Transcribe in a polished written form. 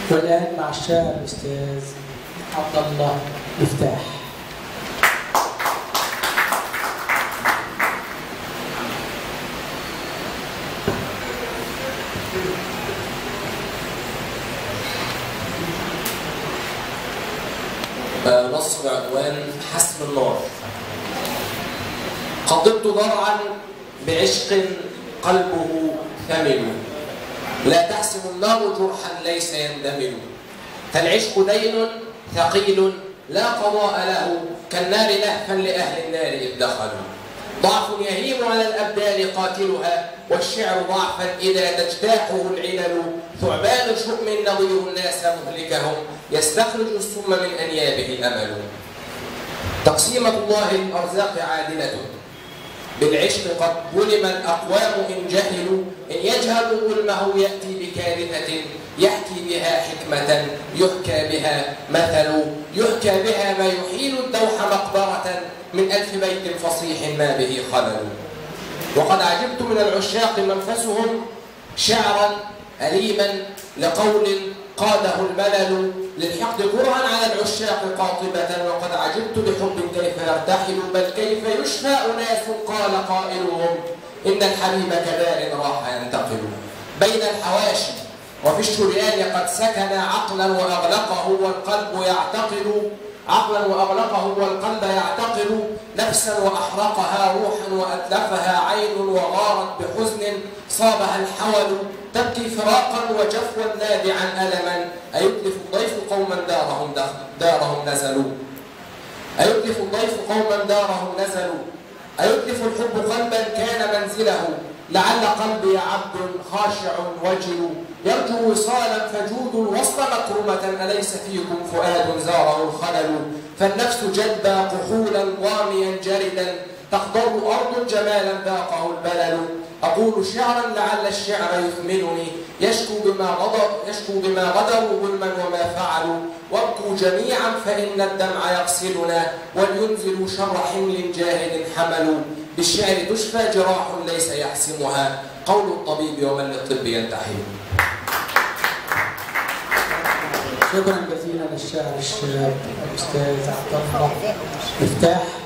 والآن مع الشاعر الأستاذ عبد الله مفتاح. نص بعنوان حسم النار. قضبت ضرعا بعشق قلبه ثمن، لا تحسم النار جرحا ليس يندمل، فالعشق دين ثقيل لا قضاء له، كالنار لهفا لأهل النار إذ دخلوا، ضعف يهيم على الأبدان قاتلها، والشعر ضعفا إذا تجتاحه العلل، ثعبان شؤم نظير الناس مهلكهم، يستخرج السم من أنيابه الأمل. تقسيمة الله للأرزاق عادلة، بالعشق قد ظلم الأقوام إن جهلوا، إن يجهلوا ظلمه يأتي بكارثة، يحكي بها حكمة يحكى بها مثل، يحكى بها ما يحيل الدوح مقبرة، من 1000 بيت فصيح ما به خلل. وقد عجبت من العشاق منفسهم شعرا أليما لقول قاده الملل، للحقد كرها على العشاق قاطبة، وقد عجبت لحب كيف يرتحل، بل كيف يشفى أناس قال قائلهم، إن الحبيب كدار راح ينتقل بين الحواشي، وفي الشريان قد سكن عقلا وأغلقه والقلب يعتقل، عقلا وأغلقه والقلب يعتقل، نفسا وأحرقها روحا وأتلفها عين، وغارت بحزن صابها الحول، تبكي فراقا وجفوا نابعا ألما، أيتلف الضيف قوما دارهم نزلوا، أيتلف الضيف قوما دارهم نزلوا، أيتلف الحب قلبا كان منزله، لعل قلبي عبد خاشع وجل، يرجو وصالا فجود الوصل مكرمة، أليس فيكم فؤاد زاره الخلل، فالنفس جدى كحولا ظاميا جردا، تخضر أرض جمالا ذاقه البلل، أقول شعرا لعل الشعر يثمنني، يشكو بما غدروا ظلما وما فعلوا، وابكوا جميعا فإن الدمع يغسلنا، ولينزلوا شر حمل جاهل حملوا، بالشعر تشفى جراح ليس يحسمها، قول الطبيب ومن للطب ينتحل. شكرا جزيلا للشاعر الشاب الأستاذ عبد الله مفتاح.